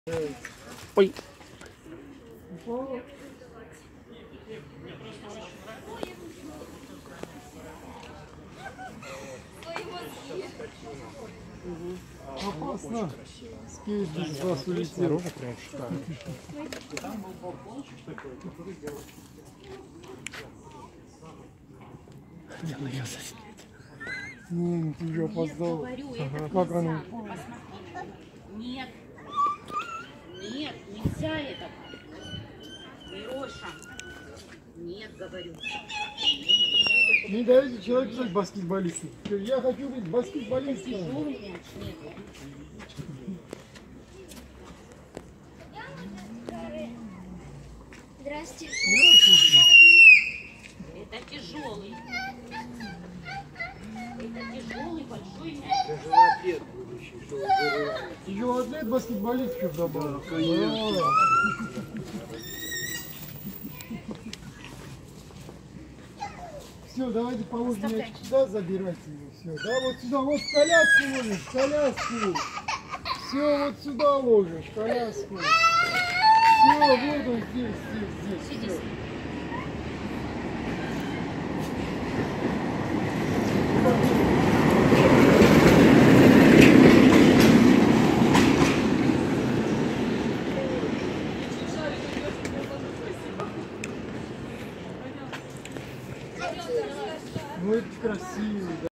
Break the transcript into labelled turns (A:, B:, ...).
A: Ой.
B: Опасно. Скейт без вас улетел.
A: Прям шикарно. Дело ее заснять.
B: Не, ты уже опоздал.
C: Говорю,
B: Ага.
C: это
B: Как
C: нельзя.
B: она?
C: Нет. Нет, нельзя это. Мироша. Нет, говорю.
B: Не даете человеку стать баскетболистом. Я хочу быть баскетболистом.
C: Тяжелый мяч. Нет.
D: Здрасте.
C: Это тяжелый. Это тяжелый большой мяч.
B: Еще атлет баскетболист что добавил. Конечно. Все, давайте положим мяч сюда, забирайте его. Все, да, вот сюда, вот в коляску ложишь, в коляску. Все, вот сюда ложишь, в коляску. Все, вот он здесь, здесь.
C: Сиди.
B: Все. Ну это красиво, да.